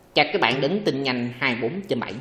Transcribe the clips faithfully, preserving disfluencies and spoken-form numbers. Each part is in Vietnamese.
Chào các bạn đến tin nhanh hai mươi bốn trên bảy.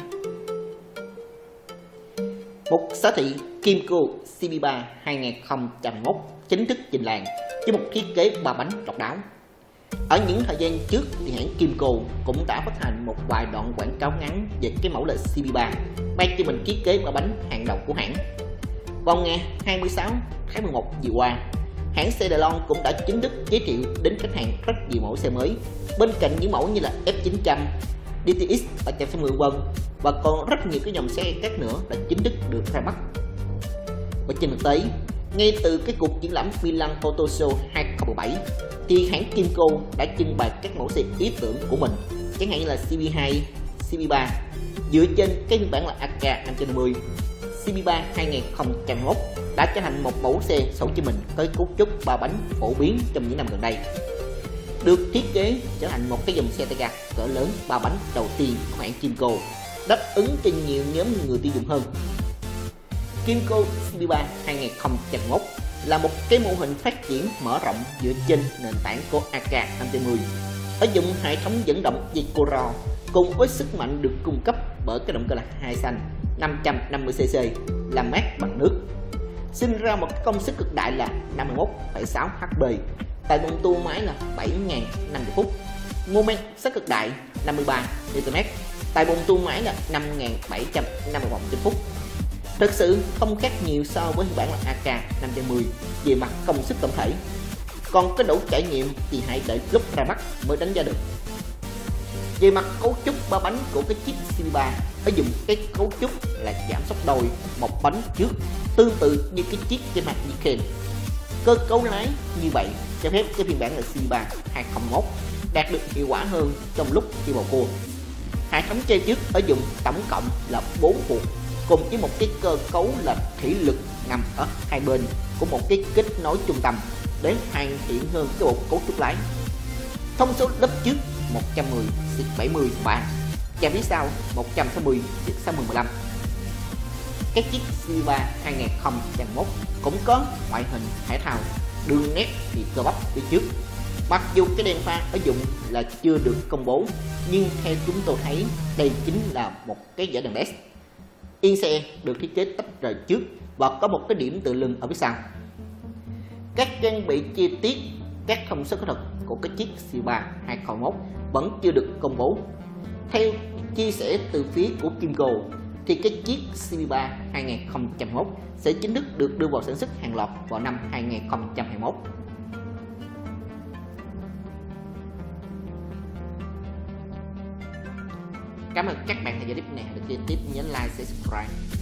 Một sở thị Kymco xê pê ba hai không một mốt chính thức trình làng với một thiết kế ba bánh độc đáo. Ở những thời gian trước thì hãng Kymco cũng đã phát hành một vài đoạn quảng cáo ngắn về cái mẫu là xê pê ba mang cho mình thiết kế ba bánh hàng đầu của hãng. Vào ngày hai mươi sáu tháng mười một vừa qua, hãng xe Đài Loan cũng đã chính thức giới thiệu đến khách hàng rất nhiều mẫu xe mới, bên cạnh những mẫu như là F chín trăm, đê tê ích ba trăm sáu mươi vân và còn rất nhiều cái dòng xe khác nữa đã chính thức được ra mắt. Và trên thực tế, ngay từ cái cuộc triển lãm Milan Auto Show hai không một bảy thì hãng Kymco đã trưng bày các mẫu xe ý tưởng của mình, chẳng hạn như là xê pê hai, xê pê ba dựa trên cái phiên bản là a ca năm trăm năm mươi. xê pê ba hai không một mốt đã trở thành một mẫu xe sổ cho mình với cấu trúc ba bánh phổ biến trong những năm gần đây, được thiết kế trở thành một cái dòng xe tay ga cỡ lớn ba bánh đầu tiên của hãng Kymco, đáp ứng cho nhiều nhóm người tiêu dùng hơn. Kymco xê pê ba hai không một mốt là một cái mô hình phát triển mở rộng dựa trên nền tảng của a ca năm trăm năm mươi, ở dụng hệ thống dẫn động dây Coro cùng với sức mạnh được cung cấp bởi cái động cơ là hai xanh năm trăm năm mươi xê xê làm mát bằng nước, sinh ra một công suất cực đại là năm mươi mốt phẩy sáu héc pê, tại vòng tua máy là bảy nghìn năm trăm phút, mô men sức cực đại năm mươi ba Newton per mét, tại vòng tua máy là năm nghìn bảy trăm năm mươi vòng trên phút. Thực sự không khác nhiều so với phiên bản là a ca năm trăm mười về mặt công suất tổng thể. Còn cái độ trải nghiệm thì hãy đợi lúc ra mắt mới đánh giá được. Về mặt cấu trúc ba bánh của cái chiếc xê pê ba phải dùng cái cấu trúc là giảm sóc đôi một bánh trước, tương tự như cái chiếc trên mặt Niken. Cơ cấu lái như vậy cho phép cái phiên bản là xê pê ba hai không một mốt đạt được hiệu quả hơn trong lúc đi vào cua. Hệ thống treo trước ở dùng tổng cộng là bốn cuộc, cùng với một cái cơ cấu là thủy lực nằm ở hai bên của một cái kết nối trung tâm để hoàn thiện hơn cái bộ cấu trúc lái. Thông số lớp trước một trăm mười xuyệt bảy mươi ba, và phía sau một trăm sáu mươi xuyệt sáu mươi mười lăm. Cái chiếc xê pê ba hai không một mốt cũng có ngoại hình thể thao, đường nét thì cơ bắp phía trước. Mặc dù cái đèn pha ở dụng là chưa được công bố, nhưng theo chúng tôi thấy đây chính là một cái dải đèn led. Yên xe được thiết kế tách rời trước và có một cái điểm tựa lưng ở phía sau. Các trang bị chi tiết, các thông số kỹ thuật của cái chiếc xê pê ba hai không một mốt vẫn chưa được công bố. Theo chia sẻ từ phía của Kymco thì cái chiếc xê pê ba hai không một mốt sẽ chính thức được đưa vào sản xuất hàng loạt vào năm hai không hai mốt. Cảm ơn các bạn theo dõi clip này. Hãy đăng ký tiếp, nhấn like, share, subscribe.